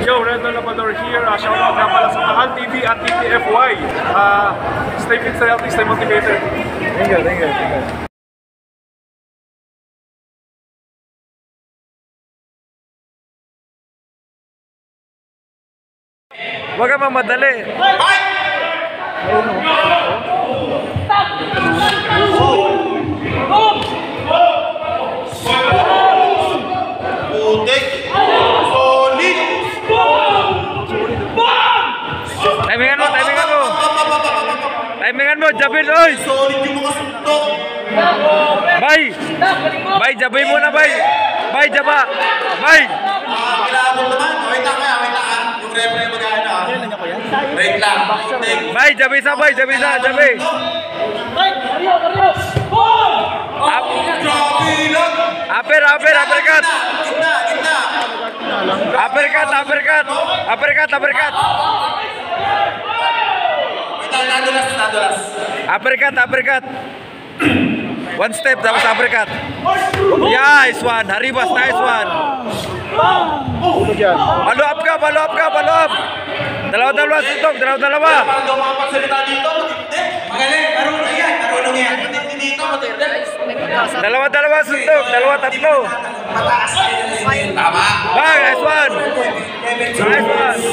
Yo, Red Labrador here. Shoutout nga pala sa Mahal TV at TTFY. Stay fit, stay healthy, stay motivated. Thank you. Huwag ka mamadali. Timingan mo, Jabin, oy! Solid yung mga suntok! Bay, jabay mo na, bay! Bay, jaba! Bay! Kailangan naman, wait lang. Yung referee mag-ano. Wait lang, bay, jabay sa, jabay! Uppercut! Gitna! Uppercut! Nadulas. Uppercut! One step, tapos uppercut. Nice one, Haribas, nice one. Follow up ka. Dalawa suntok, dalawa. Parang daw makapagsalita dito, matindi. Magaling, marunong yan. Matindi dito, matindi. Dalawa suntok, tatlo. Mataas. Tama. Bang, nice one.